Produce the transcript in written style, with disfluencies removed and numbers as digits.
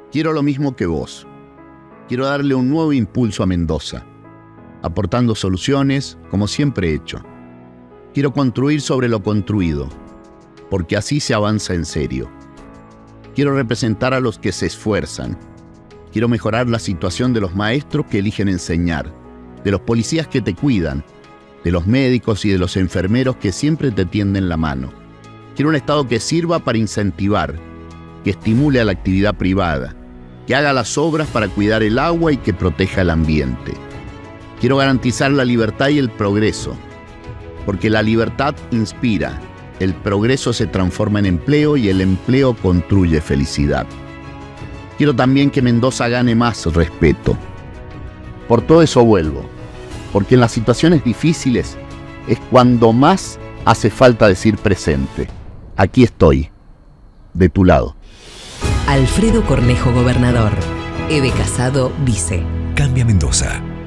Quiero lo mismo que vos. Quiero darle un nuevo impulso a Mendoza, aportando soluciones como siempre he hecho. Quiero construir sobre lo construido, porque así se avanza en serio. Quiero representar a los que se esfuerzan. Quiero mejorar la situación de los maestros que eligen enseñar, de los policías que te cuidan, de los médicos y de los enfermeros que siempre te tienden la mano. Quiero un Estado que sirva para incentivar, que estimule a la actividad privada, que haga las obras para cuidar el agua y que proteja el ambiente. Quiero garantizar la libertad y el progreso, porque la libertad inspira, el progreso se transforma en empleo y el empleo construye felicidad. Quiero también que Mendoza gane más respeto. Por todo eso vuelvo, porque en las situaciones difíciles es cuando más hace falta decir presente. Aquí estoy, de tu lado. Alfredo Cornejo, gobernador. Eve Casado, vice. Cambia Mendoza.